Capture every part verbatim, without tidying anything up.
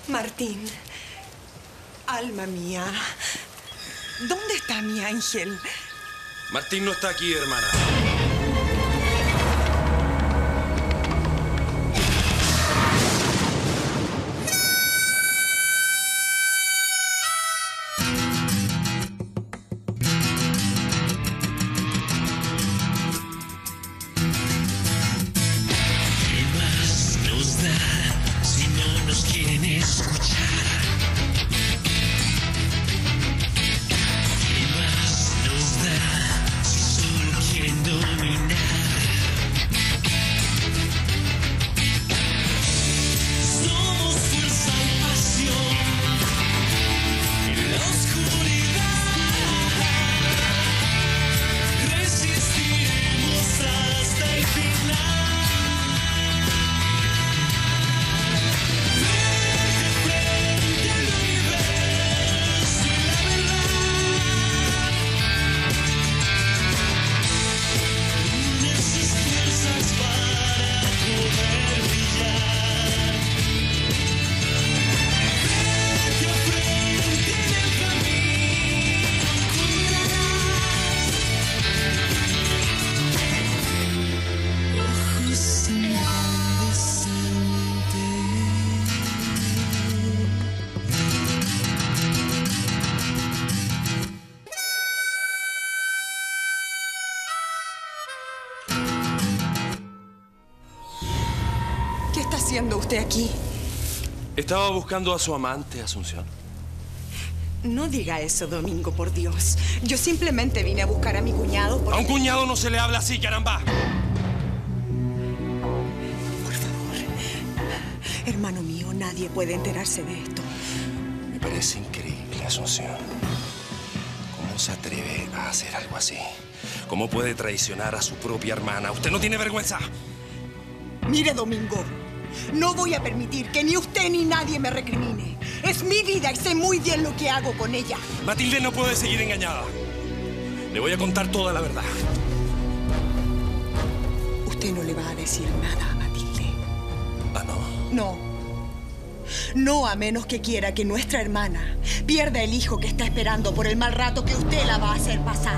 Martín, alma mía, ¿dónde está mi ángel? Martín no está aquí, hermana. ¿Qué está haciendo usted aquí? Estaba buscando a su amante, Asunción. No diga eso, Domingo, por Dios. Yo simplemente vine a buscar a mi cuñado porque... A un cuñado no se le habla así, caramba. Por favor. Hermano mío, nadie puede enterarse de esto. Me parece increíble, Asunción. ¿Cómo se atreve a hacer algo así? ¿Cómo puede traicionar a su propia hermana? ¿Usted no tiene vergüenza? Mire, Domingo, no voy a permitir que ni usted ni nadie me recrimine. Es mi vida y sé muy bien lo que hago con ella. Matilde no puede seguir engañada. Le voy a contar toda la verdad. Usted no le va a decir nada a Matilde. Ah, ¿no? No. No, a menos que quiera que nuestra hermana pierda el hijo que está esperando por el mal rato que usted la va a hacer pasar.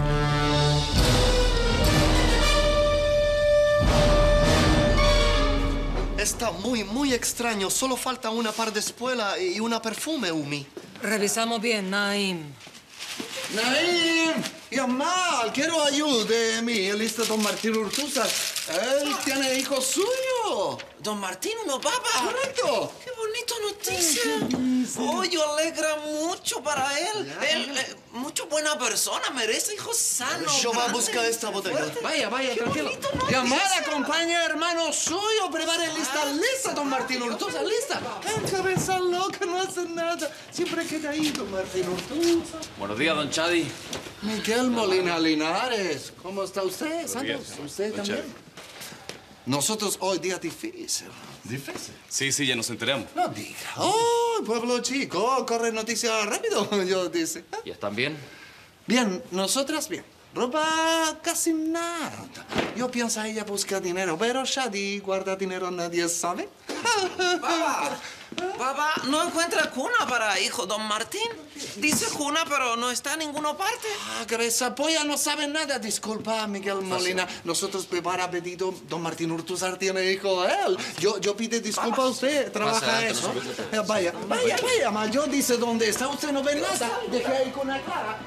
Está muy, muy extraño. Solo falta una par de espuela y una perfume, Umi. Revisamos bien, Naim. Naim, Yamal, quiero ayuda de mi lista don Martín Urtúzar. Él tiene hijo suyo. Don Martín, no, papá. Correcto. Qué bonita noticia. Oh, yo alegra mucho para él. Ya. Él, eh, mucho buena persona, merece hijos sanos. Yo voy a grandes, buscar esta botella. fuertes. Vaya, vaya, Qué tranquilo. bonito noticia. Yamal, acompaña a hermano suyo. Prepare lista, lista, don Martín Urtúzar, lista. Cabeza loca, no hace nada. Siempre queda ahí, don Martín Urtúzar. Buenos días, don Chadi. Miguel Molina Linares, ¿cómo está usted, Santos? ¿Usted también? Nosotros hoy día difícil. ¿Difícil? Sí, sí, ya nos enteramos. No diga. Oh, pueblo chico, corre noticia rápido, yo dice. ¿Ya están bien? Bien, nosotras bien. Ropa casi nada. Yo pienso ella busca dinero, pero Shadi guarda dinero, nadie sabe. Papá, papá, no encuentra cuna para hijo, don Martín. Dice cuna, pero no está en ninguna parte. Ah, cabeza polla, no sabe nada. Disculpa, Miguel Molina. Nosotros prepara pedido. Don Martín Urtúzar tiene hijo él. Yo, yo pide disculpa a usted. Trabaja Pasa, eso. no se preocupe. Eh, vaya, vaya, vaya. Ma, yo dice dónde está. Usted no ve nada. Deje ahí con la cara.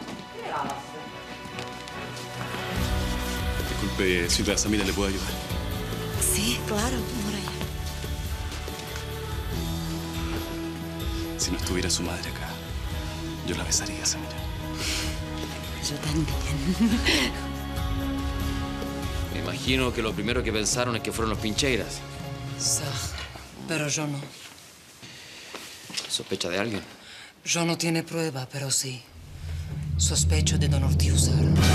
Disculpe, si la Samira le puedo ayudar. Sí, claro, por allá. Si no estuviera su madre acá, yo la besaría, Samira. Yo también. Me imagino que lo primero que pensaron es que fueron los Pincheiras. Sí, pero yo no. ¿Sospecha de alguien? Yo no tiene prueba, pero sí. Sospecho de don Urtúzar.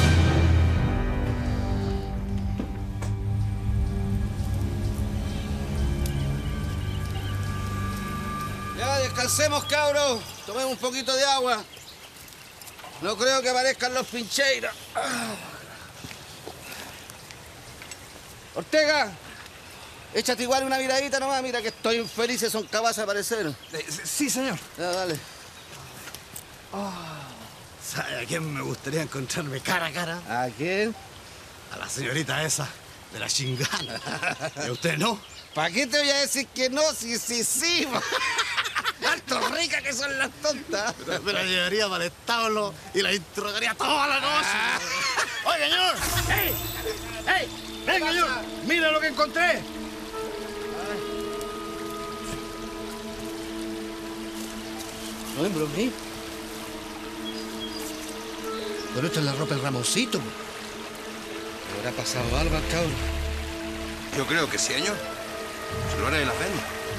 Ya, descansemos, cabros. Tomemos un poquito de agua. No creo que aparezcan los Pincheiras. Ortega, Échate igual una miradita nomás, mira que estoy infelices, son capaces de aparecer. Eh, sí, señor. Ya, dale. Oh, ¿sabe a quién me gustaría encontrarme cara a cara? ¿A quién? A la señorita esa, de la chingana. ¿Y usted no? ¿Para qué te voy a decir que no? Sí, sí, sí. ¡Harto rica que son las tontas! Me la llevaría para el establo y la interrogaría toda la noche. Ah. ¡Oye, señor! ¡Ey! ¡Ey! ¡Venga, señor! ¡Mira lo que encontré! No es bromí. Pero esta es la ropa del Ramoncito. ¿Le habrá pasado algo al cabrón? Yo creo que sí, señor. Se lo hará de la pena.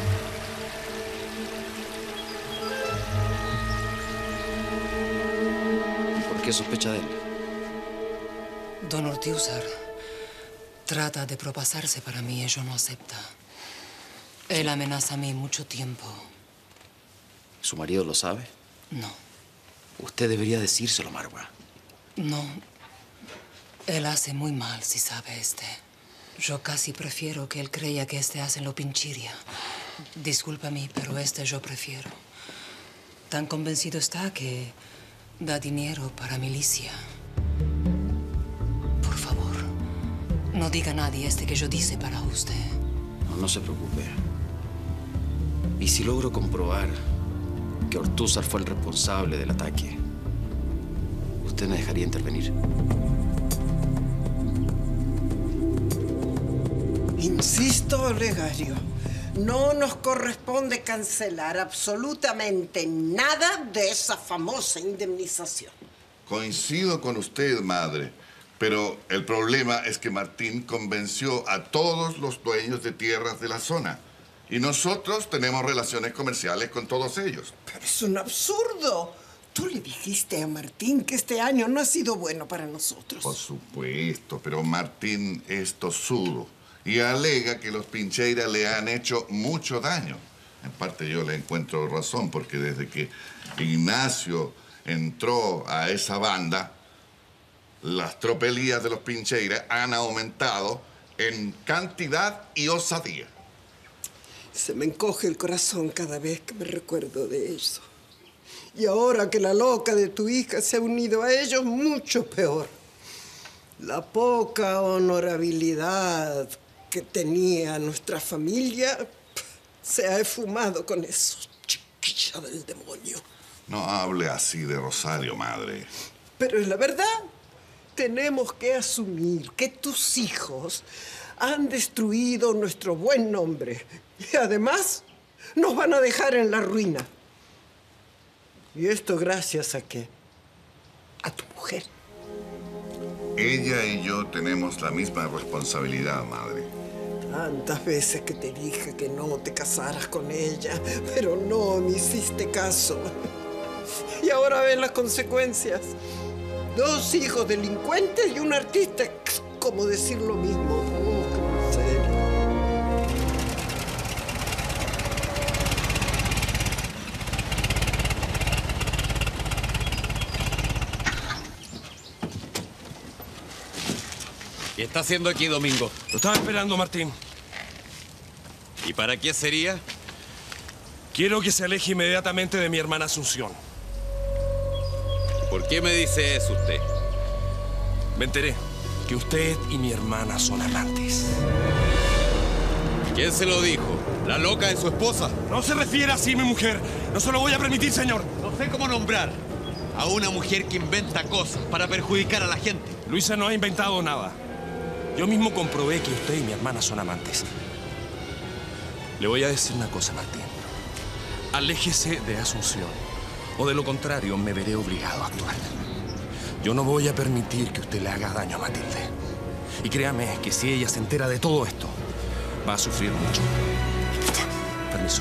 ¿Por qué sospecha de él? Don Ortiúzar trata de propasarse para mí y ella no acepta. Él amenaza a mí mucho tiempo. ¿Su marido lo sabe? No, Usted debería decírselo, Marwa. no. Él hace muy mal si sabe este. Yo casi prefiero que él crea que este hace lo pinchiria. Disculpa a mí, pero este yo prefiero. Tan convencido está que da dinero para milicia. Por favor, no diga a nadie este que yo dice para usted. No, no se preocupe. ¿Y si logro comprobar que Ortúzar fue el responsable del ataque, usted me dejaría intervenir? Insisto, Olegario, no nos corresponde cancelar absolutamente nada de esa famosa indemnización. Coincido con usted, madre, pero el problema es que Martín convenció a todos los dueños de tierras de la zona y nosotros tenemos relaciones comerciales con todos ellos. Pero es un absurdo. Tú le dijiste a Martín que este año no ha sido bueno para nosotros. Por supuesto, pero Martín es tosudo y alega que los Pincheiras le han hecho mucho daño. En parte yo le encuentro razón, porque desde que Ignacio entró a esa banda, las tropelías de los Pincheiras han aumentado en cantidad y osadía. Se me encoge el corazón cada vez que me recuerdo de eso. Y ahora que la loca de tu hija se ha unido a ellos, mucho peor. La poca honorabilidad que tenía nuestra familia se ha esfumado con eso, chiquilla del demonio. No hable así de Rosario, madre. Pero es la verdad. Tenemos que asumir que tus hijos han destruido nuestro buen nombre. Y además nos van a dejar en la ruina. Y esto gracias a qué? A tu mujer. Ella y yo tenemos la misma responsabilidad, madre. Tantas veces que te dije que no te casaras con ella, pero no me hiciste caso. Y ahora ven las consecuencias. Dos hijos delincuentes y un artista. ¿Cómo decir lo mismo? Oh, en serio. ¿Qué está haciendo aquí, Domingo? Lo estaba esperando, Martín. ¿Y para qué sería? Quiero que se aleje inmediatamente de mi hermana Asunción. ¿Por qué me dice eso usted? Me enteré que usted y mi hermana son amantes. ¿Quién se lo dijo? ¿La loca de su esposa? No se refiere así, mi mujer. No se lo voy a permitir, señor. No sé cómo nombrar a una mujer que inventa cosas para perjudicar a la gente. Luisa no ha inventado nada. Yo mismo comprobé que usted y mi hermana son amantes. Le voy a decir una cosa, Martín. Aléjese de Asunción, o de lo contrario me veré obligado a actuar. Yo no voy a permitir que usted le haga daño a Matilde. Y créame que si ella se entera de todo esto, va a sufrir mucho. Permiso.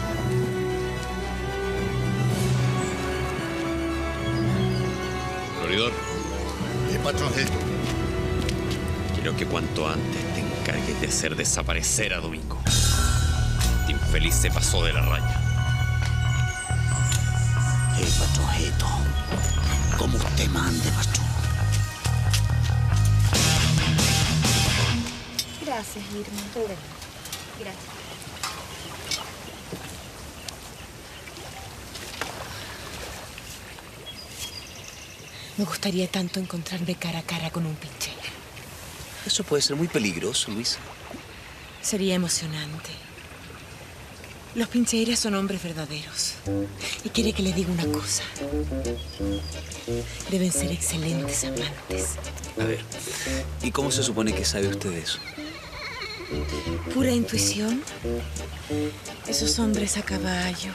Floridor. ¿Qué patrón es esto? Quiero que cuanto antes te encargues de hacer desaparecer a Domingo. Este infeliz se pasó de la raya. Eh, patronjito. Como usted mande, patrón. Gracias, Irma. Gracias. Me gustaría tanto encontrarme cara a cara con un pincheira. Eso puede ser muy peligroso, Luisa. Sería emocionante. Los pincheiras son hombres verdaderos. Y quiere que le diga una cosa. Deben ser excelentes amantes. A ver, ¿y cómo se supone que sabe usted de eso? Pura intuición. Esos hombres a caballo.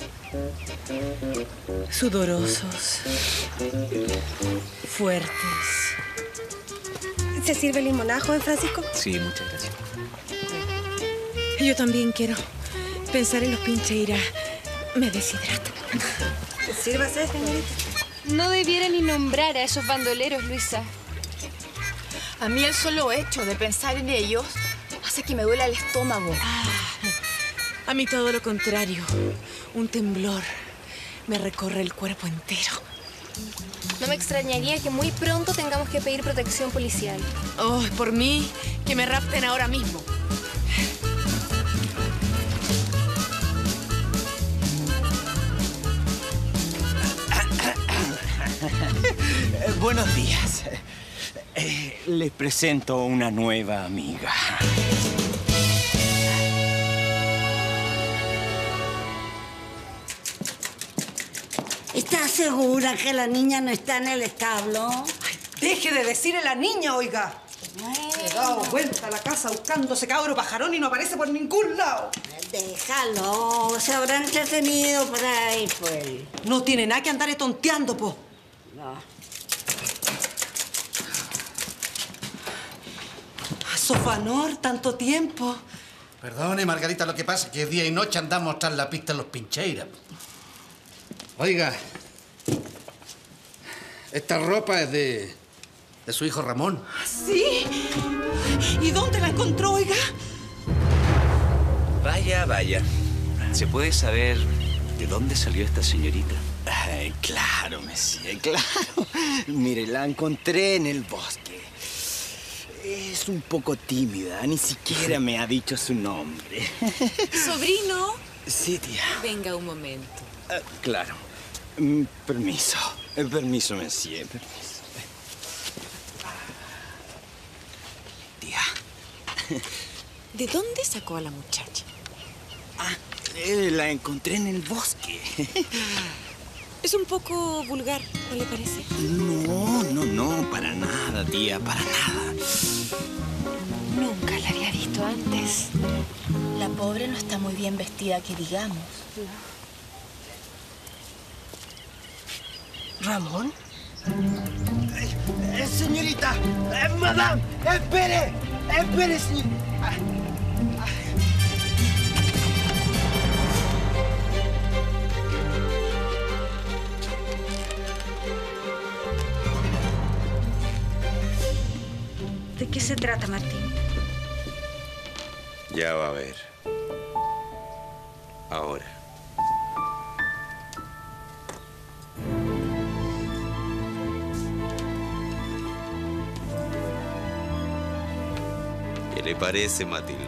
Sudorosos. Fuertes. ¿Se sirve limonada, joven Francisco? Sí, muchas gracias. Yo también quiero pensar en los pincheiras. Me deshidrata. Sírvase, señorita. No debiera ni nombrar a esos bandoleros, Luisa. A mí el solo hecho de pensar en ellos hace que me duela el estómago. Ah, a mí todo lo contrario. Un temblor me recorre el cuerpo entero. No me extrañaría que muy pronto tengamos que pedir protección policial. Oh, por mí, que me rapten ahora mismo. Eh, buenos días. Eh, les presento una nueva amiga. ¿Estás segura que la niña no está en el establo? Ay, deje de decirle la niña, oiga. He dado vuelta a la casa buscando ese cabro pajarón y no aparece por ningún lado. Déjalo, se habrá entretenido por ahí, pues. No tiene nada que andar tonteando, po. No. Sofanor, tanto tiempo. Perdone, Margarita, lo que pasa es que día y noche andamos tras la pista de los pincheiras. Oiga, esta ropa es de, de su hijo Ramón. ¿Sí? ¿Y dónde la encontró, oiga? Vaya, vaya. ¿Se puede saber de dónde salió esta señorita? Ay, claro, Mesía, claro. Mire, la encontré en el bosque. Es un poco tímida, ni siquiera me ha dicho su nombre. ¿Sobrino? Sí, tía. Venga un momento. Uh, claro. Mm, permiso. Eh, permiso, Mesía, permiso. Tía. ¿De dónde sacó a la muchacha? Ah, eh, la encontré en el bosque. Es un poco vulgar, ¿no le parece? No, no, no, para nada, tía, para nada. Nunca la había visto antes. La pobre no está muy bien vestida, que digamos. ¿Ramón? Eh, eh, señorita, eh, madame, espere, espere, señor. Ah, ah. ¿De qué se trata, Martín? Ya va a ver. Ahora. ¿Qué le parece, Matilde?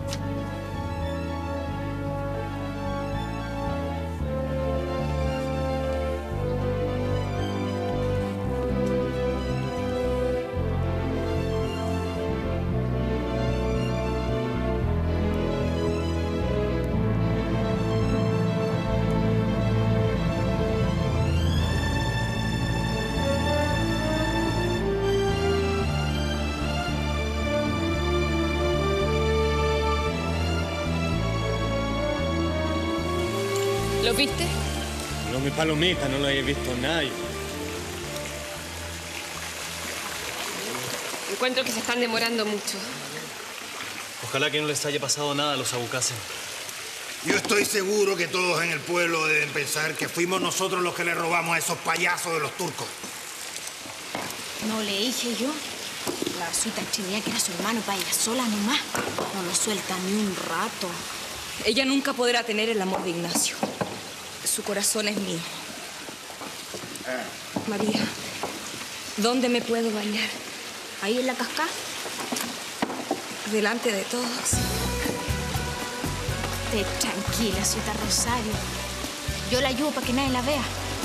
¿Lo viste? No, mi palomita, no lo he visto nadie. Encuentro que se están demorando mucho. Ojalá que no les haya pasado nada a los abucases. Yo estoy seguro que todos en el pueblo deben pensar que fuimos nosotros los que le robamos a esos payasos de los turcos. No le dije yo. La suita creía que era su hermano para ella sola nomás. No lo suelta ni un rato. Ella nunca podrá tener el amor de Ignacio. Su corazón es mío. María, ¿dónde me puedo bañar? ¿Ahí en la cascada? Delante de todos. Esté tranquila, señorita Rosario. Yo la ayudo para que nadie la vea.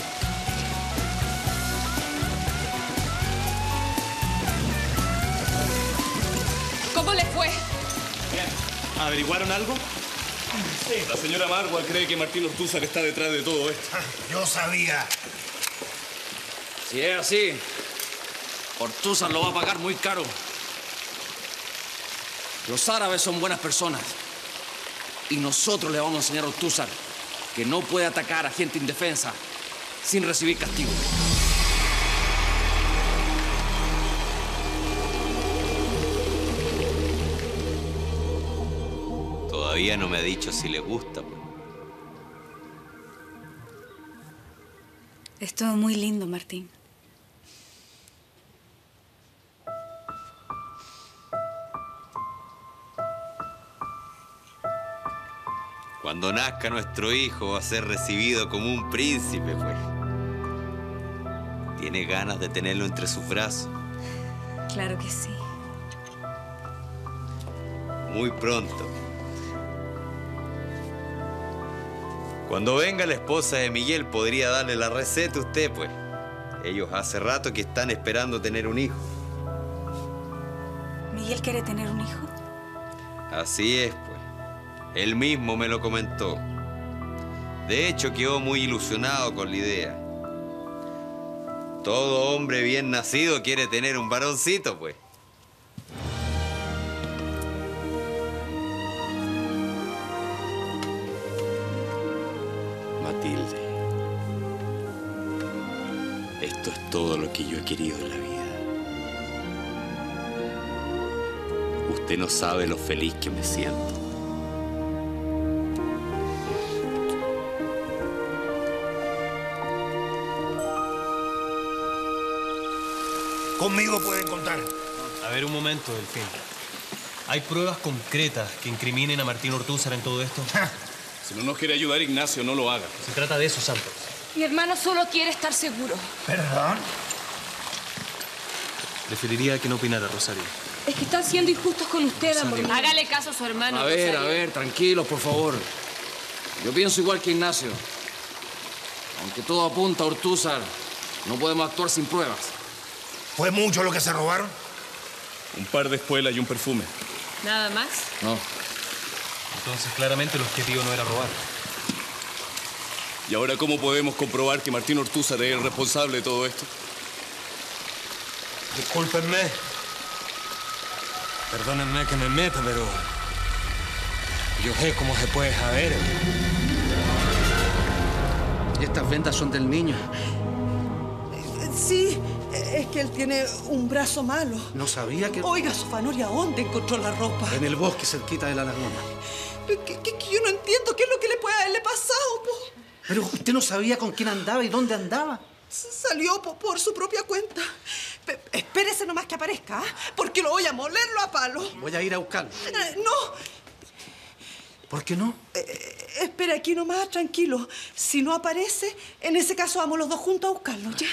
¿Cómo le fue? ¿Averiguaron algo? Sí, la señora Marwa cree que Martín Ortúzar está detrás de todo esto. Yo sabía. Si es así, Ortúzar lo va a pagar muy caro. Los árabes son buenas personas. Y nosotros le vamos a enseñar a Ortúzar que no puede atacar a gente indefensa sin recibir castigo. Todavía no me ha dicho si le gusta, pues. Es todo muy lindo, Martín. Cuando nazca nuestro hijo va a ser recibido como un príncipe, pues. ¿Tiene ganas de tenerlo entre sus brazos? Claro que sí. Muy pronto. Cuando venga la esposa de Miguel, podría darle la receta a usted, pues. Ellos hace rato que están esperando tener un hijo. ¿Miguel quiere tener un hijo? Así es, pues. Él mismo me lo comentó. De hecho, quedó muy ilusionado con la idea. Todo hombre bien nacido quiere tener un varoncito, pues. Matilde, esto es todo lo que yo he querido en la vida. Usted no sabe lo feliz que me siento. Conmigo pueden contar. A ver, un momento, Delfín. ¿Hay pruebas concretas que incriminen a Martín Ortúzar en todo esto? Si no nos quiere ayudar, Ignacio, no lo haga. Se trata de eso, Santos. Mi hermano solo quiere estar seguro. ¿Perdón? Preferiría que no opinara, Rosario. Es que están siendo injustos con usted, amor. Rosario. Hágale caso a su hermano, A ver, Rosario. a ver, tranquilos, por favor. Yo pienso igual que Ignacio. Aunque todo apunta a Ortúzar, no podemos actuar sin pruebas. ¿Fue mucho lo que se robaron? Un par de espuelas y un perfume. ¿Nada más? No. Entonces, claramente, el objetivo no era robar. ¿Y ahora cómo podemos comprobar que Martín Ortúzar es el responsable de todo esto? Discúlpenme. Perdónenme que me meta, pero... yo sé cómo se puede saber. Y estas vendas son del niño. Sí, es que él tiene un brazo malo. No sabía que... Oiga, Sofanoria, ¿dónde encontró la ropa? En el bosque, cerquita de la laguna. ¿Qué, qué, qué? Yo no entiendo qué es lo que le puede haberle pasado, po. Pero usted no sabía con quién andaba y dónde andaba. Salió po, por su propia cuenta. P espérese nomás que aparezca, ¿eh? Porque lo voy a molerlo a palo. Voy a ir a buscarlo. Eh, no. ¿Por qué no? Eh, espera aquí nomás, tranquilo. Si no aparece, en ese caso vamos los dos juntos a buscarlo, ¿ya?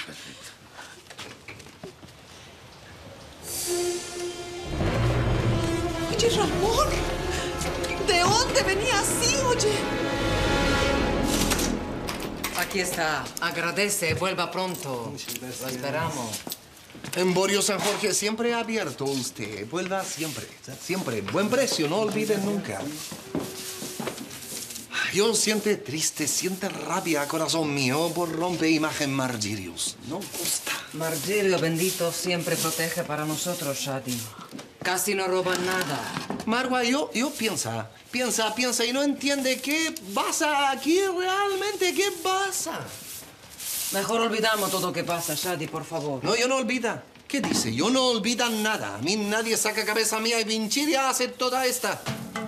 Oye, Ramón, ¿de dónde venía así, oye? Aquí está. Agradece. Vuelva pronto. Lo esperamos. Emborio San Jorge siempre abierto usted. Vuelva siempre. Siempre. Buen precio, no olviden nunca. Yo siente triste, siente rabia, corazón mío, por romper imagen Margirius. No gusta. Margirio bendito siempre protege para nosotros, Shadi. Casi no roban nada. Marwa, yo, yo piensa, piensa, piensa y no entiende qué pasa aquí realmente, qué pasa. Mejor olvidamos todo lo que pasa, Shadi, por favor. No, yo no olvida. ¿Qué dice? Yo no olvida nada. A mí nadie saca cabeza mía y Vinchiria hace toda esta.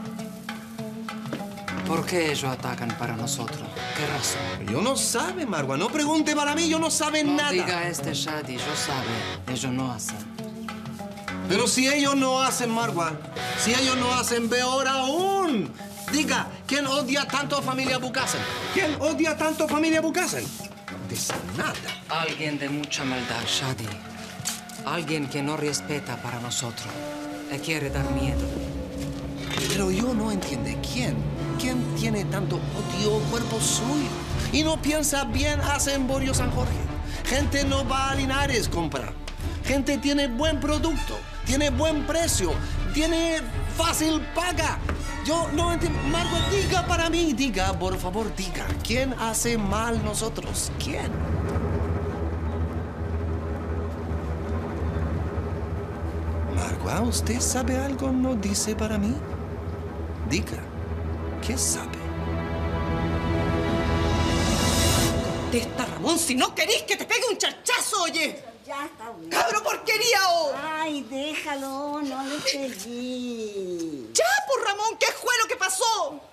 ¿Por qué ellos atacan para nosotros? ¿Qué razón? Yo no sabe, Marwa. No pregunte para mí, yo no sabe no nada. Diga este, Shadi, yo sabe. Ellos no hacen. Pero si ellos no hacen, Marwa, si ellos no hacen, peor aún. Diga, ¿quién odia tanto a familia Bucasen? ¿Quién odia tanto a familia Bucasen? No dice nada. Alguien de mucha maldad, Shadi. Alguien que no respeta para nosotros. Le quiere dar miedo. Pero yo no entiendo quién. quién tiene tanto odio cuerpo suyo. Y no piensa bien hace en Borio San Jorge. Gente no va a Linares comprar. Gente tiene buen producto, tiene buen precio, tiene fácil paga. Yo no entiendo. Margot, diga para mí, diga, por favor, diga. ¿Quién hace mal nosotros? ¿Quién? Margot, ¿usted sabe algo? ¿No dice para mí? Diga, ¿qué sabe? Contesta, Ramón, si no querís que te pegue un chachazo, oye. Ya está bien. ¡Cabro porquería! Oh. Ay, déjalo, no le pegué. ¡Ya, por Ramón! ¿Qué fue lo que pasó?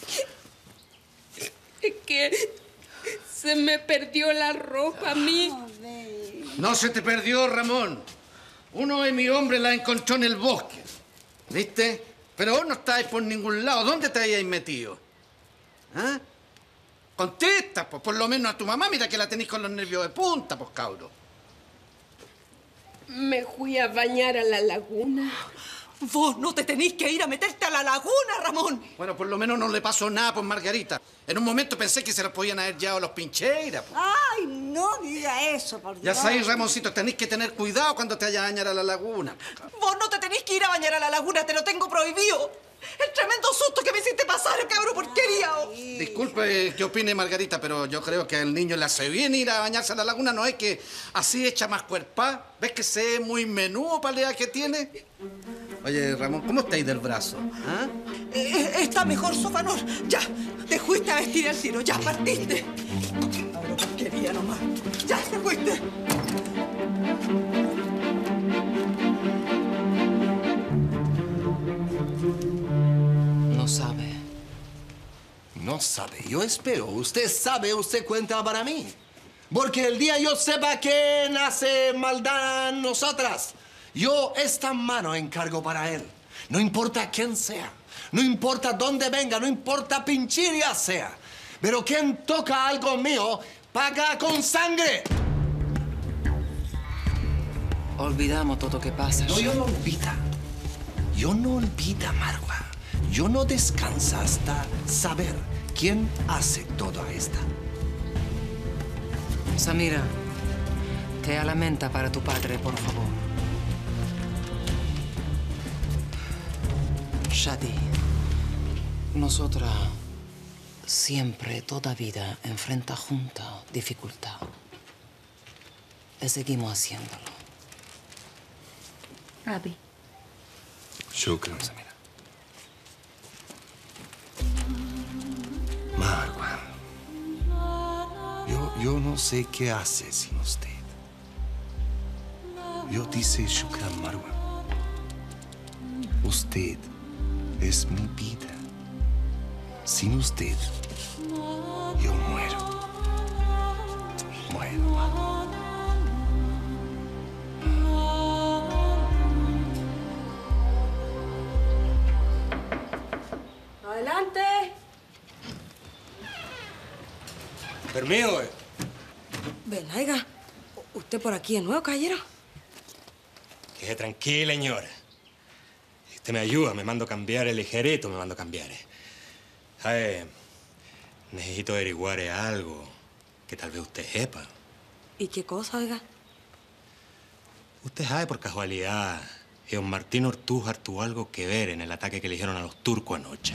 Es que se me perdió la ropa a mí. No se te perdió, Ramón. Uno de mis hombres la encontró en el bosque. ¿Viste? Pero vos no estáis por ningún lado. ¿Dónde te habíais metido? ¿Ah? Contesta, pues, por lo menos a tu mamá. Mira que la tenéis con los nervios de punta, pues, cabro. Me fui a bañar a la laguna. Vos no te tenés que ir a meterte a la laguna, Ramón. Bueno, por lo menos no le pasó nada, pues, Margarita. En un momento pensé que se los podían haber llevado los Pincheiras. Pues. Ay, no diga eso, por Dios. Ya sabéis, Ramoncito, tenéis que tener cuidado cuando te vayas a bañar a la laguna. Vos no te tenés que ir a bañar a la laguna, te lo tengo prohibido. El tremendo susto que me hiciste pasar, cabrón, porquería. Disculpe que opine, Margarita, pero yo creo que al niño le hace bien ir a bañarse a la laguna. No es que así echa más cuerpa. ¿Ves que se ve muy menudo para la edad que tiene? Oye, Ramón, ¿cómo estáis del brazo? ¿Ah? Eh, está mejor, Sofanor. Ya, te fuiste a vestir el tiro, ya partiste. Cabrón, porquería nomás. Ya te fuiste. No sabe. No sabe. Yo espero. Usted sabe, usted cuenta para mí. Porque el día yo sepa quién hace maldad a nosotras, yo esta mano encargo para él. No importa quién sea. No importa dónde venga. No importa pinchiria sea. Pero quien toca algo mío, paga con sangre. Olvidamos todo lo que pasa. No, yo no olvida. Yo no olvida, Margot. Yo no descansa hasta saber quién hace toda esta. Samira, te lamenta para tu padre, por favor. Shadi, nosotras siempre, toda vida, enfrenta junta dificultad. Y seguimos haciéndolo. Abi. Shukran, Samira. Margot, yo, yo no sé qué hace sin usted. Yo dice Shukran, Margot. Usted es mi vida. Sin usted, yo muero. Muero, Margot. Adelante. Permiso, eh. Ven, oiga, ¿usted por aquí de nuevo, caballero? Quede tranquila, señora. Si usted me ayuda, me mando a cambiar el ligerito, me mando a cambiar. Eh. Ay, necesito averiguar algo que tal vez usted sepa. ¿Y qué cosa, oiga? Usted sabe por casualidad que don Martín Ortújar tuvo algo que ver en el ataque que le hicieron a los turcos anoche.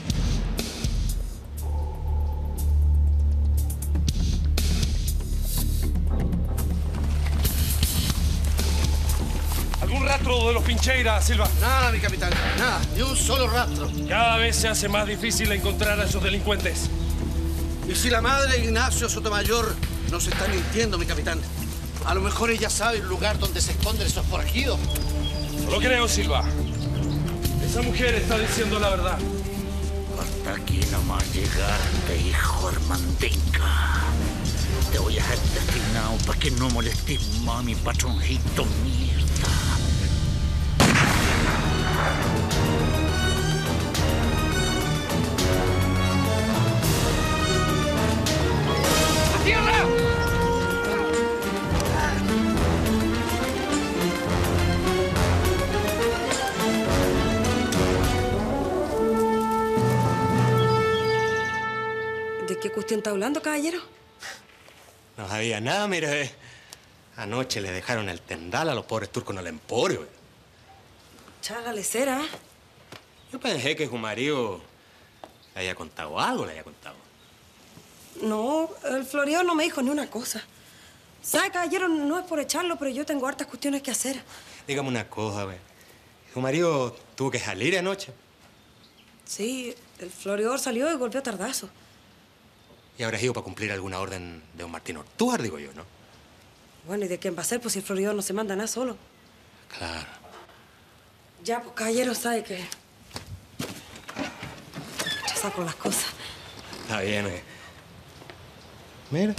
¿Algún rastro de los Pincheiras, Silva? Nada, mi capitán, nada, ni un solo rastro. Cada vez se hace más difícil encontrar a esos delincuentes. Y si la madre de Ignacio Sotomayor nos está mintiendo, mi capitán, a lo mejor ella sabe el lugar donde se esconden esos forajidos. No lo creo, Silva. Esa mujer está diciendo la verdad. Hasta aquí nomás llegaste, hijo Armandinga. Te voy a dejar destinado para que no molestes más a mi patroncito mierda. ¡A tierra! cuál cuestión está hablando, caballero? No sabía nada, mire. Anoche le dejaron el tendal a los pobres turcos en el emporio. Chala lecera. Yo pensé que su marido le haya contado algo, le haya contado. No, el floreador no me dijo ni una cosa. ¿Sabe, caballero? No es por echarlo, pero yo tengo hartas cuestiones que hacer. Dígame una cosa, güey. ¿Su marido tuvo que salir anoche? Sí, el floreador salió y volvió tardazo. Y habrá ido para cumplir alguna orden de don Martín Ortújar, digo yo, ¿no? Bueno, ¿y de quién va a ser? Pues si el floreador no se manda nada solo. Claro. Ya, pues, caballero, sabe que... Rechazar con las cosas. Está bien, güey. Mira.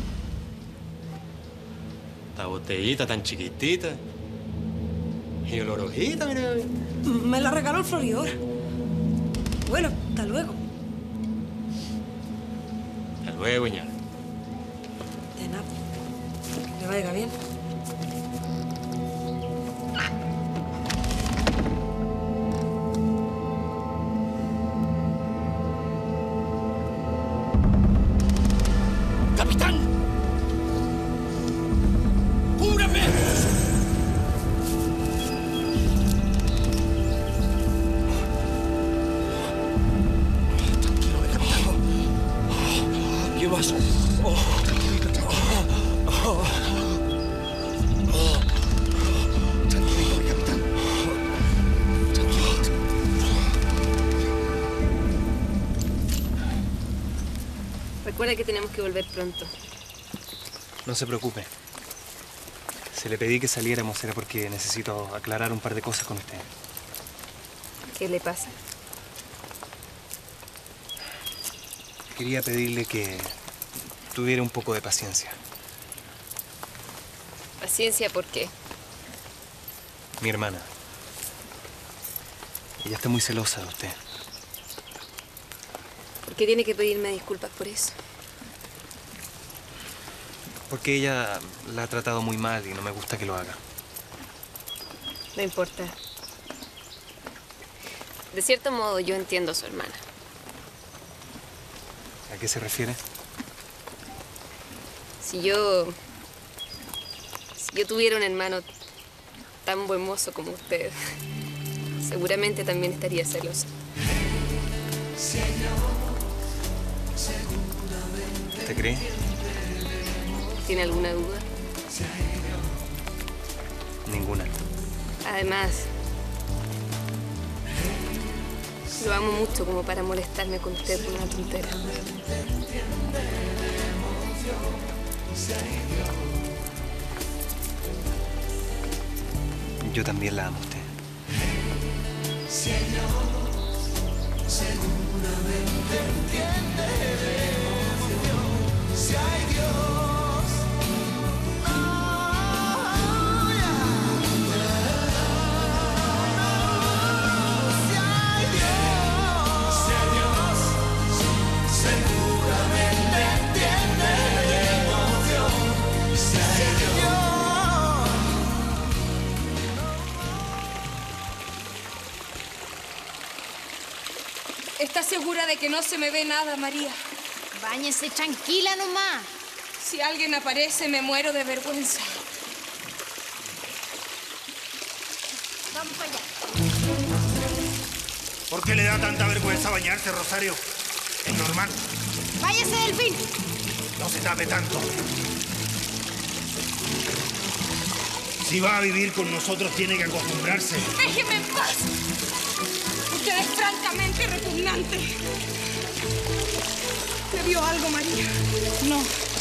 Esta botellita tan chiquitita. Y olorosita, mira. Me la regaló el floreador. Bueno, hasta luego. Hasta luego, ña. De nada. Que le vaya bien. ¡Capitán! ¡Cúbrame! Tranquilo, capitán. ¿Qué pasó? Oh. Oh. Oh. Tranquilito, mi capitán. Tranquilito. Recuerda que tenemos que volver pronto. No se preocupe. Si le pedí que saliéramos era porque necesito aclarar un par de cosas con usted. ¿Qué le pasa? Quería pedirle que tuviera un poco de paciencia. Paciencia, ¿por qué? Mi hermana. Ella está muy celosa de usted. ¿Por qué tiene que pedirme disculpas por eso? Porque ella la ha tratado muy mal y no me gusta que lo haga. No importa. De cierto modo, yo entiendo a su hermana. ¿A qué se refiere? Si yo... Si yo tuviera un hermano tan buen mozo como usted, seguramente también estaría celosa. ¿Usted cree? ¿Tiene alguna duda? Ninguna. Además, lo amo mucho como para molestarme con usted por una tontera. Yo también la amo a usted. Seguramente entiende de emoción si hay Dios. No, ya. Si hay Dios, si hay Dios, seguramente entiende de emoción si hay Dios. ¿Estás segura de que no se me ve nada, María? Báñese tranquila nomás. Si alguien aparece, me muero de vergüenza. Vamos para allá. ¿Por qué le da tanta vergüenza bañarse, Rosario? Es normal. Váyase, Delfín. No se tape tanto. Si va a vivir con nosotros, tiene que acostumbrarse. ¡Déjeme en paz! Usted es francamente repugnante. ¿Le vio algo, María? No.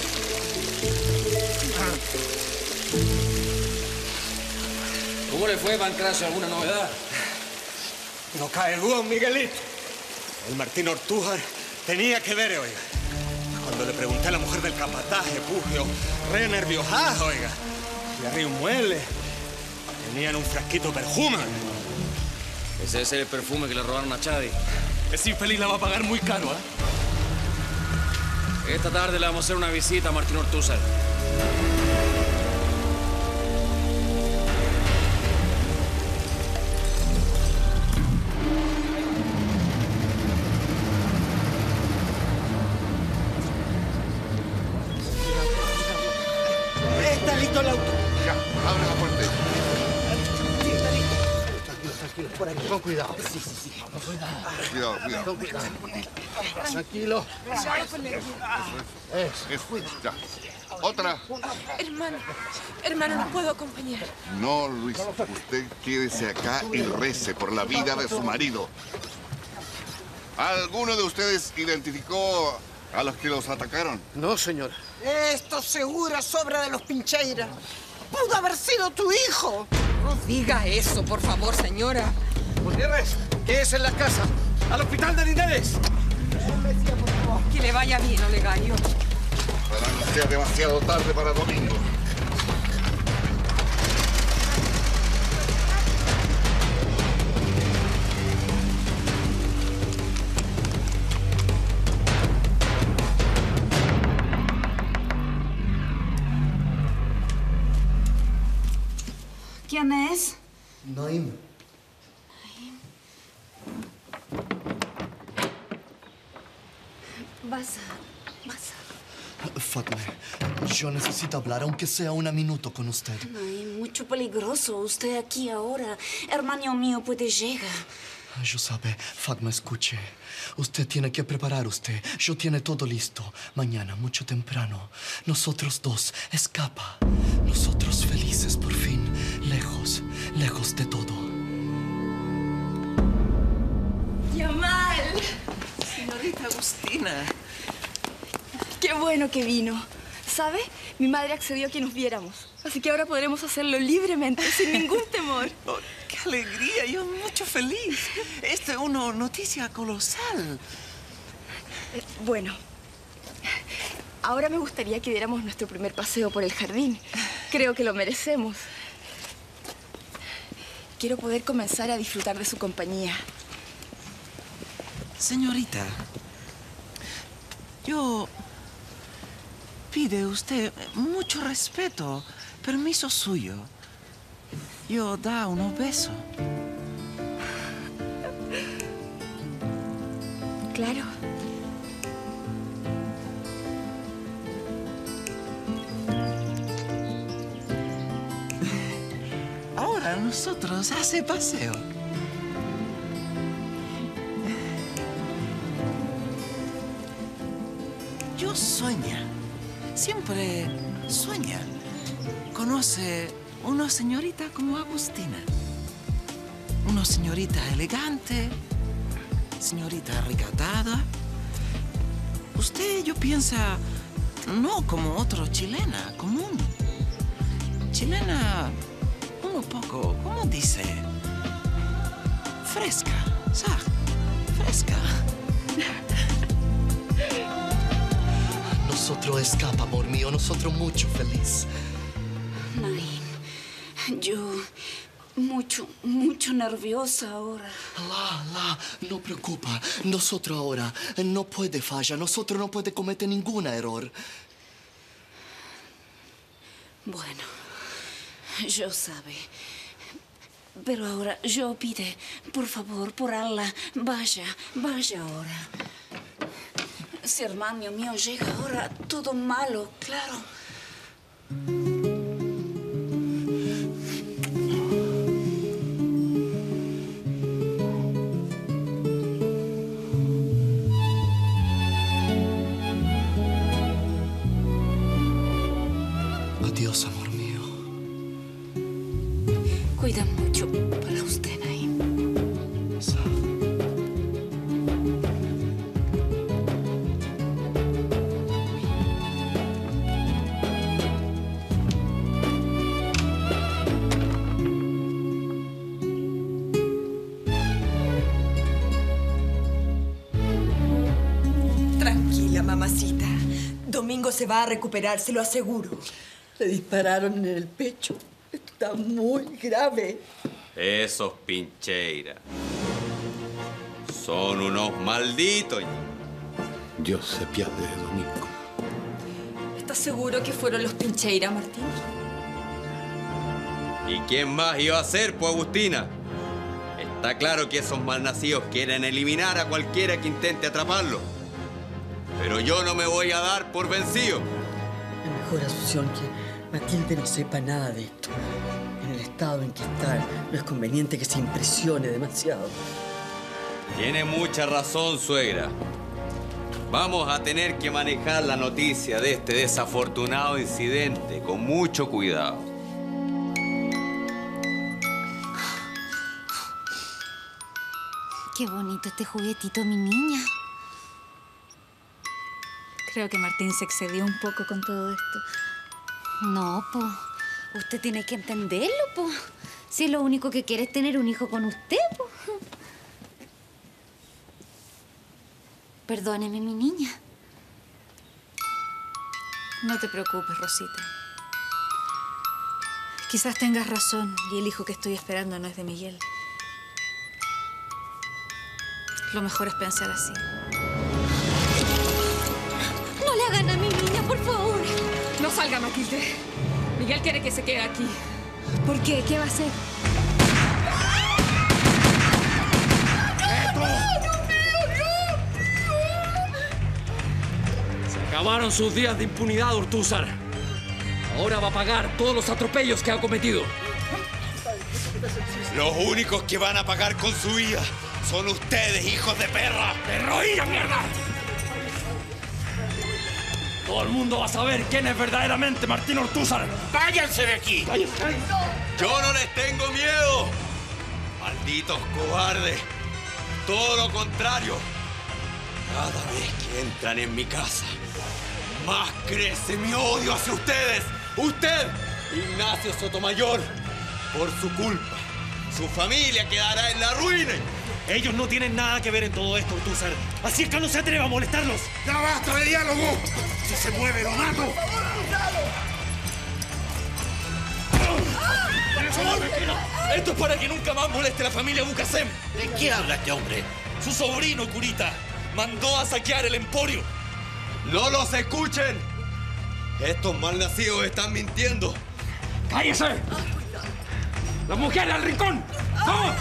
¿Cómo le fue, Pancracio? ¿Alguna novedad? No cae duda, Miguelito. El Martín Ortújar tenía que ver, oiga. Cuando le pregunté a la mujer del capataje, Pugio, re nerviosada, oiga. Y arriba un mueble. Tenían un frasquito de perfume. Ese debe ser el perfume que le robaron a Chadi. Ese infeliz la va a pagar muy caro, ¿eh? Esta tarde le vamos a hacer una visita a Martín Ortúzar. está listo el auto. Ya, abre la puerta. Sí, está listo. Tranquilo, tranquilo, por aquí. Con cuidado. Sí, sí, sí. Con cuidado. Cuidado, cuidado. Con cuidado. Tranquilo. Eso, eso. Ya. Otra. Hermano, hermano, no puedo acompañar. No, Luis, usted quédese acá y rece por la vida de su marido. ¿Alguno de ustedes identificó a los que los atacaron? No, señora. Esto seguro es obra de los Pincheira. ¡Pudo haber sido tu hijo! No diga eso, por favor, señora. Gutiérrez, quédese en la casa. ¡Al hospital de Linares! Que le vaya bien, Olegario. Ojalá no sea demasiado tarde para Domingo. ¿Quién es? Naim. Vas a... vas a... Fatma, yo necesito hablar, aunque sea un minuto con usted. Ay, mucho peligroso. Usted aquí ahora. Hermano mío puede llegar. Yo sabe, Fatma, escuche. Usted tiene que preparar usted. Yo tiene todo listo. Mañana, mucho temprano, nosotros dos escapa. Nosotros felices por fin. Lejos, lejos de todo. Yamal. Señorita Agustina. Qué bueno que vino. ¿Sabe? Mi madre accedió a que nos viéramos. Así que ahora podremos hacerlo libremente, sin ningún temor. Oh, ¡qué alegría! Yo mucho feliz. Esta es una noticia colosal. Eh, bueno, ahora me gustaría que diéramos nuestro primer paseo por el jardín. Creo que lo merecemos. Quiero poder comenzar a disfrutar de su compañía. Señorita, yo... pide usted mucho respeto, permiso suyo. Yo da unos besos. Claro. Ahora nosotros hace paseo. Yo sueña. Siempre sueña. Conoce una señorita como Agustina. Una señorita elegante, señorita recatada. Usted, yo piensa, no como otra chilena común. Chilena, un poco, ¿cómo dice? Fresca, ¿sabes? Fresca. Nosotros escapa, amor mío. Nosotros mucho feliz. Naim, yo mucho, mucho nerviosa ahora. La, la, no preocupa. Nosotros ahora no puede fallar. Nosotros no puede cometer ningún error. Bueno, yo sabe. Pero ahora yo pide, por favor, por Allah, vaya, vaya ahora. Si hermano mío llega ahora, todo malo, claro. Adiós, amor mío. Cuida mucho para usted, Naim. Tranquila, mamacita. Domingo se va a recuperar, se lo aseguro. Le dispararon en el pecho. Esto está muy grave. Esos Pincheira son unos malditos. Dios se piade de Domingo. ¿Estás seguro que fueron los Pincheira, Martín? ¿Y quién más iba a ser, pues, Agustina? Está claro que esos malnacidos quieren eliminar a cualquiera que intente atraparlo. Pero yo no me voy a dar por vencido. La mejor asunción que Matilde no sepa nada de esto. En el estado en que está, no es conveniente que se impresione demasiado. Tiene mucha razón, suegra. Vamos a tener que manejar la noticia de este desafortunado incidente con mucho cuidado. Qué bonito este juguetito, mi niña. Creo que Martín se excedió un poco con todo esto. No, po. Usted tiene que entenderlo, po. Si lo único que quiere es tener un hijo con usted, po. Perdóneme, mi niña. No te preocupes, Rosita. Quizás tengas razón y el hijo que estoy esperando no es de Miguel. Lo mejor es pensar así. No le hagan a mi niña, por favor. No salga, Matilde. Miguel quiere que se quede aquí. ¿Por qué? ¿Qué va a hacer? Se acabaron sus días de impunidad, Ortúzar. Ahora va a pagar todos los atropellos que ha cometido. Los únicos que van a pagar con su vida son ustedes, hijos de perra. ¡Heroína, mierda! Todo el mundo va a saber quién es verdaderamente Martín Ortúzar. ¡Váyanse de aquí! ¡Váyanse! Yo no les tengo miedo. Malditos cobardes. Todo lo contrario. Cada vez que entran en mi casa, más crece mi odio hacia ustedes. Usted, Ignacio Sotomayor, por su culpa, su familia quedará en la ruina. Ellos no tienen nada que ver en todo esto, Ortúzar. Así es que no se atreva a molestarlos. ¡Ya basta de diálogo! Si se mueve, lo mato. Esto es para que nunca más moleste a la familia Bucasem. ¿De qué habla este hombre? Su sobrino, curita, mandó a saquear el emporio. ¡No los escuchen! Estos malnacidos están mintiendo. ¡Cállese! ¡Las mujeres al rincón! ¡Vamos!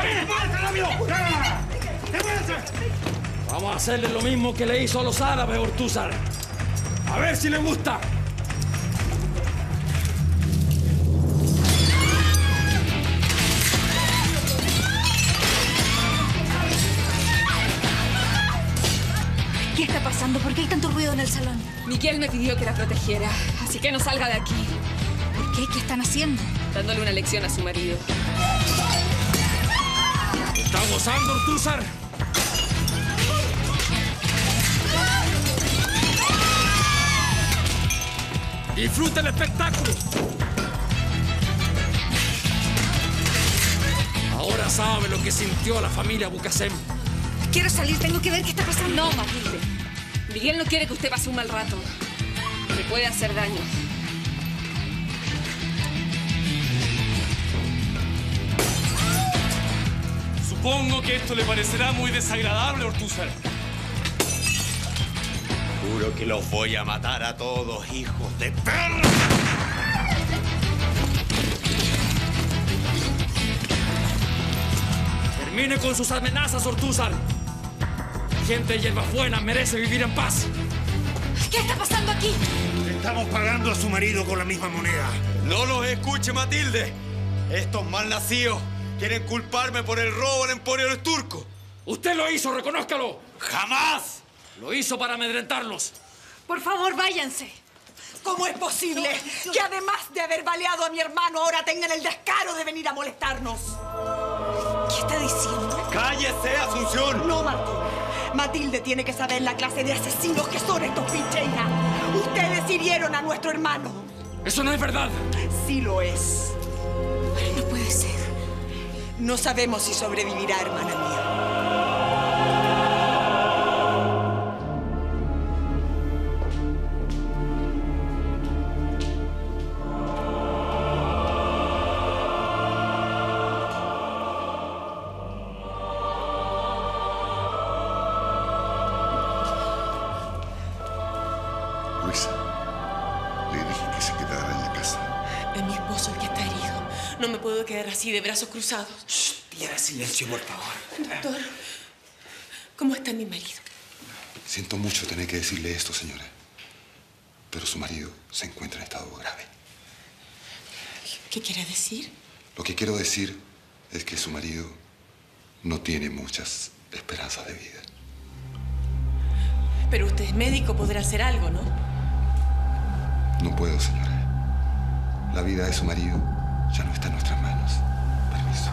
Vamos a hacerle lo mismo que le hizo a los árabes, Ortúzar. A ver si le gusta. ¿Qué está pasando? ¿Por qué hay tanto ruido en el salón? Miguel me pidió que la protegiera, así que no salga de aquí. ¿Por qué? ¿Qué están haciendo? Dándole una lección a su marido. ¿Está gozando, Ortúzar? ¡Disfruta el espectáculo! Ahora sabe lo que sintió la familia Bucasem. Quiero salir, tengo que ver qué está pasando. No, Matilde. Miguel no quiere que usted pase un mal rato. Le puede hacer daño. Supongo que esto le parecerá muy desagradable, Ortúzar. Juro que los voy a matar a todos, hijos de perra. Termine con sus amenazas, Ortúzar. La gente de Hierbabuena merece vivir en paz. ¿Qué está pasando aquí? Estamos pagando a su marido con la misma moneda. No los escuche, Matilde. Estos malnacidos quieren culparme por el robo al emporio del turco. Usted lo hizo, reconózcalo. ¡Jamás! Lo hizo para amedrentarlos. Por favor, váyanse. ¿Cómo es posible que además de haber baleado a mi hermano ahora tengan el descaro de venir a molestarnos? ¿Qué está diciendo? ¡Cállese, Asunción! No, Martín. Matilde tiene que saber la clase de asesinos que son estos Pincheira. Ustedes hirieron a nuestro hermano. Eso no es verdad. Sí lo es. No puede ser. No sabemos si sobrevivirá, hermana mía. Luisa, le dije que se quedara en la casa. Es mi esposo el que está herido. No me puedo quedar así, de brazos cruzados. Shh, pida silencio, por favor. Doctor, ¿cómo está mi marido? Siento mucho tener que decirle esto, señora. Pero su marido se encuentra en estado grave. ¿Qué quiere decir? Lo que quiero decir es que su marido no tiene muchas esperanzas de vida. Pero usted es médico, podrá hacer algo, ¿no? No puedo, señora. La vida de su marido ya no está en nuestras manos. Permiso.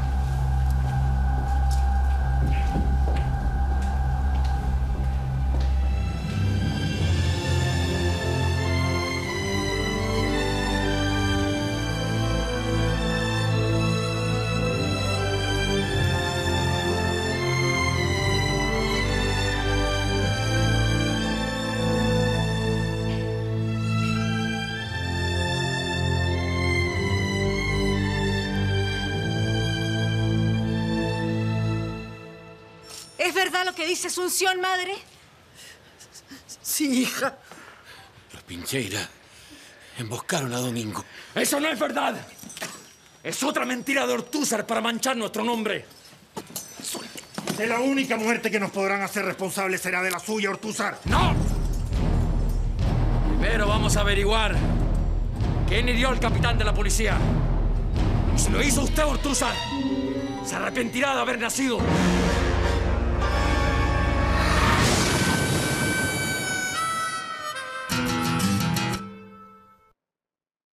¿Es verdad lo que dice Asunción, madre? Sí, hija. Los Pincheira emboscaron a Domingo. ¡Eso no es verdad! Es otra mentira de Ortúzar para manchar nuestro nombre. De la única muerte que nos podrán hacer responsables será de la suya, Ortúzar. ¡No! Primero vamos a averiguar quién hirió al capitán de la policía. Y si lo hizo usted, Ortúzar, se arrepentirá de haber nacido.